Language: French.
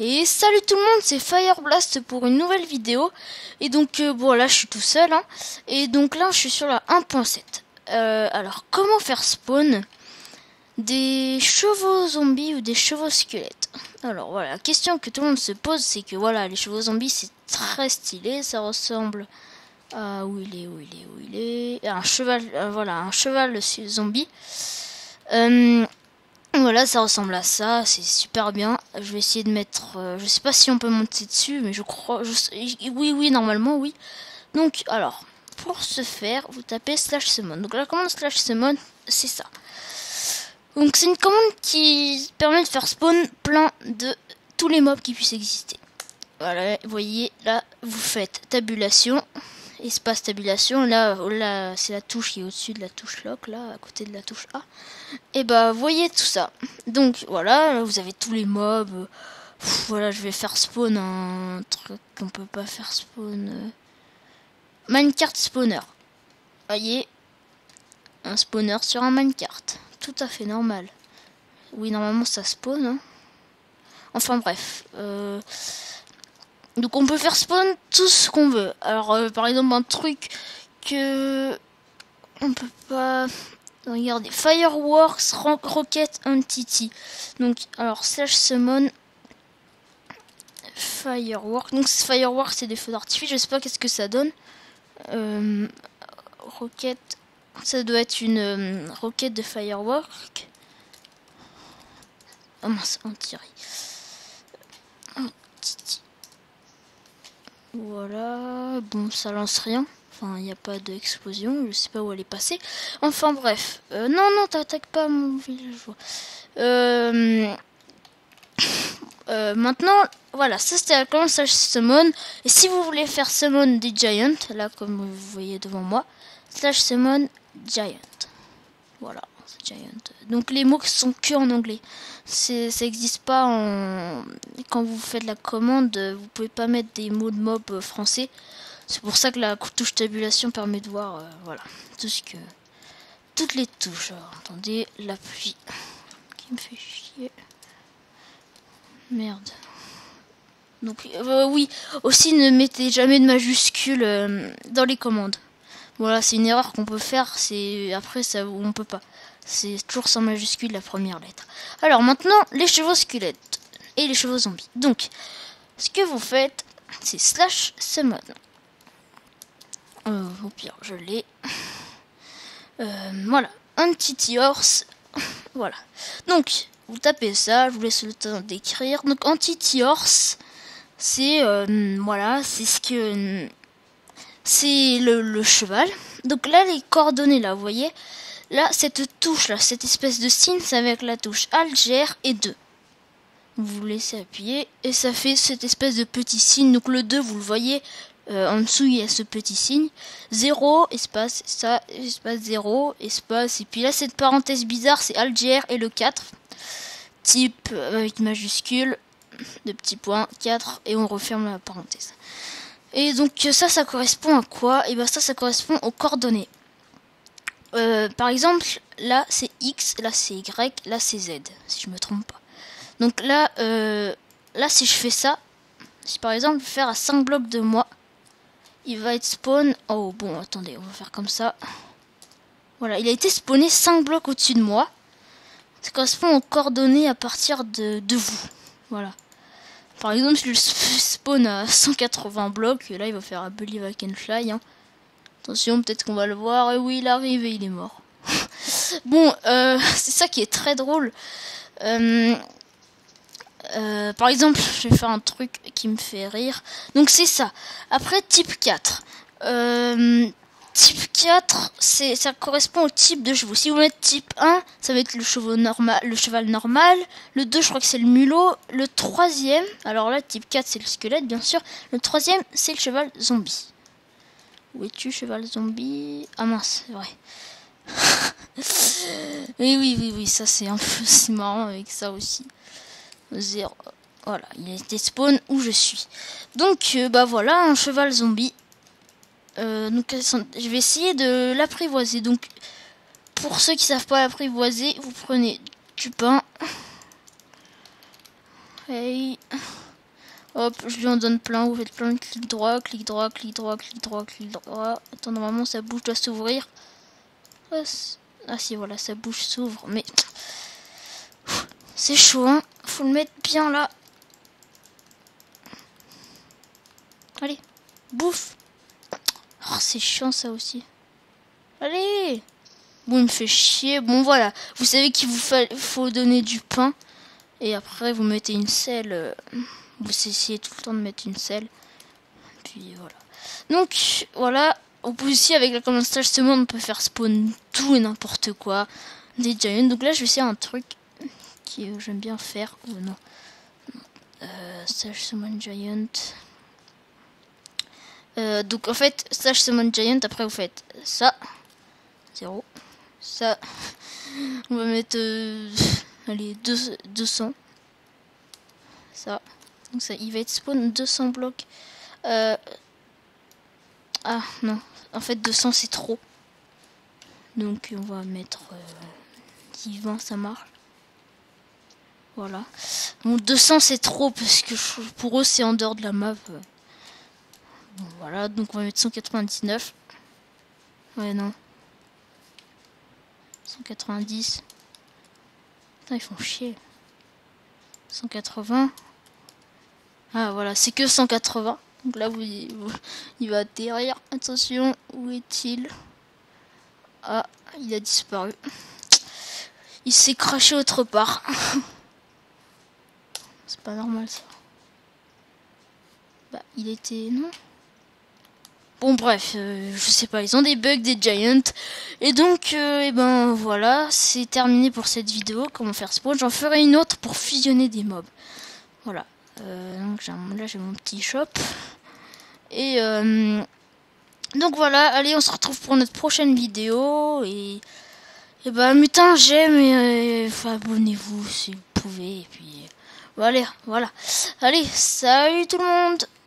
Et salut tout le monde, c'est Fireblast pour une nouvelle vidéo. Et donc bon là je suis tout seul hein. Et donc là je suis sur la 1.7. Alors comment faire spawn des chevaux zombies ou des chevaux squelettes? Alors voilà, la question que tout le monde se pose, c'est que voilà, les chevaux zombies c'est très stylé, ça ressemble à où il est un cheval, voilà, un cheval zombie. Voilà, ça ressemble à ça, c'est super bien. Je vais essayer de mettre, je sais pas si on peut monter dessus, mais je crois, oui, normalement oui. Donc, alors, pour ce faire, vous tapez /summon. Donc la commande /summon, c'est ça. Donc c'est une commande qui permet de faire spawn plein de tous les mobs qui puissent exister. Voilà, vous voyez, là, vous faites tabulation. Espace tabulation, là c'est la touche qui est au-dessus de la touche lock, là à côté de la touche A. Et bah voyez tout ça. Donc voilà, là, vous avez tous les mobs. Voilà, je vais faire spawn un truc qu'on peut pas faire spawn. Minecart spawner. Voyez, un spawner sur un minecart. Tout à fait normal. Oui, normalement ça spawn. Hein. Enfin bref. Donc on peut faire spawn tout ce qu'on veut. Alors par exemple un truc que on peut pas. Regardez, Fireworks Rocket Entity. Donc alors /summon Fireworks. Donc Fireworks c'est des feux d'artifice. Je sais pas qu'est-ce que ça donne. Rocket, ça doit être une roquette de Fireworks. Oh mince, anti-ray. Voilà, bon ça lance rien. Enfin, il n'y a pas d'explosion, je sais pas où elle est passée. Enfin bref, non, t'attaques pas mon villageois. Maintenant, voilà, ça c'était la commande /summon. Et si vous voulez faire summon des giants, là comme vous voyez devant moi, /summon giant. Voilà, giant. Donc les mots sont que en anglais. Ça n'existe pas en... Quand vous faites la commande, vous pouvez pas mettre des mots de mob français. C'est pour ça que la touche tabulation permet de voir, voilà, toutes les touches. Alors, attendez, la pluie qui me fait chier. Merde. Donc oui, aussi ne mettez jamais de majuscules dans les commandes. Voilà, c'est une erreur qu'on peut faire. C'est après ça, on peut pas. C'est toujours sans majuscule la première lettre. Alors maintenant, les chevaux squelettes et les chevaux zombies. Donc, ce que vous faites, c'est /summon. Au pire, je l'ai. Voilà, Entity Horse. Voilà. Donc, vous tapez ça, je vous laisse le temps d'écrire. Donc, Entity Horse, c'est voilà, c'est ce que c'est le cheval. Donc là, les coordonnées là, vous voyez. Là, cette touche là, cette espèce de signe, c'est avec la touche Alt, GR et 2. Vous laissez appuyer et ça fait cette espèce de petit signe. Donc le 2, vous le voyez. En dessous il y a ce petit signe 0 espace ça espace 0 espace et puis là cette parenthèse bizarre c'est Algérie et le 4 type avec majuscule de petits points 4 et on referme la parenthèse. Et donc ça correspond à quoi? Et ben ça correspond aux coordonnées. Par exemple là c'est X, là c'est Y, là c'est Z si je me trompe pas. Donc là si je fais ça, si par exemple je vais faire à 5 blocs de moi, il va être spawn. Oh bon, attendez, on va faire comme ça. Voilà, il a été spawné 5 blocs au-dessus de moi. Ça correspond aux coordonnées à partir de vous. Voilà. Par exemple, si je spawn à 180 blocs, et là il va faire un Believe I Can Fly. Hein. Attention, peut-être qu'on va le voir. Et oui, il arrive et il est mort. Bon, c'est ça qui est très drôle. Par exemple, je vais faire un truc qui me fait rire. Donc c'est ça. Après type 4. Type 4, ça correspond au type de chevaux. Si vous mettez type 1, ça va être le cheval normal. Le 2, je crois que c'est le mulot. Le 3e, alors là, type 4, c'est le squelette, bien sûr. Le 3e, c'est le cheval zombie. Où es-tu, cheval zombie? Ah mince, c'est vrai. oui, ça c'est un peu marrant avec ça aussi. 0. Voilà, il a été spawn où je suis. Donc, bah voilà, un cheval zombie. Donc, je vais essayer de l'apprivoiser. Donc, pour ceux qui savent pas l'apprivoiser, vous prenez du pain. Hey. Hop, je lui en donne plein. Vous faites plein de clic droit, clic droit, clic droit, clic droit, clic droit. Attends, normalement sa bouche doit s'ouvrir. Ah si, voilà, sa bouche s'ouvre. Mais c'est chaud, hein. Faut le mettre bien là. Allez, bouffe. Oh, c'est chiant ça aussi. Allez. Bon, il me fait chier. Bon, voilà. Vous savez qu'il faut donner du pain. Et après, vous mettez une selle. Vous essayez tout le temps de mettre une selle. Puis voilà. Donc, voilà. On peut aussi, avec la commande stage semaine, on peut faire spawn tout et n'importe quoi. Des giants. Donc là, je vais essayer un truc que j'aime bien faire. Oh non. Stage summon giant. Donc en fait, stage summon giant. Après, vous faites ça. 0. Ça. On va mettre... allez, 200. Ça. Donc ça, il va être spawn 200 blocs. Ah non. En fait, 200 c'est trop. Donc on va mettre 20, ça marche. Voilà. Bon, 200 c'est trop parce que pour eux c'est en dehors de la map. Bon, voilà, donc on va mettre 199. Ouais, non. 190. Putain, ils font chier. 180. Ah voilà, c'est que 180. Donc là, il va atterrir. Attention, où est-il? Ah, il a disparu. Il s'est craché autre part. C'est pas normal ça. Bah, il était... Non. Bon bref, je sais pas, ils ont des bugs, des giants. Et donc, et ben voilà, c'est terminé pour cette vidéo. Comment faire spawn. J'en ferai une autre pour fusionner des mobs. Voilà. Donc là j'ai mon petit shop. Et donc voilà, allez, on se retrouve pour notre prochaine vidéo. Et bah mutin, j'aime et abonnez-vous si vous pouvez. Et puis allez, voilà. Allez, salut tout le monde.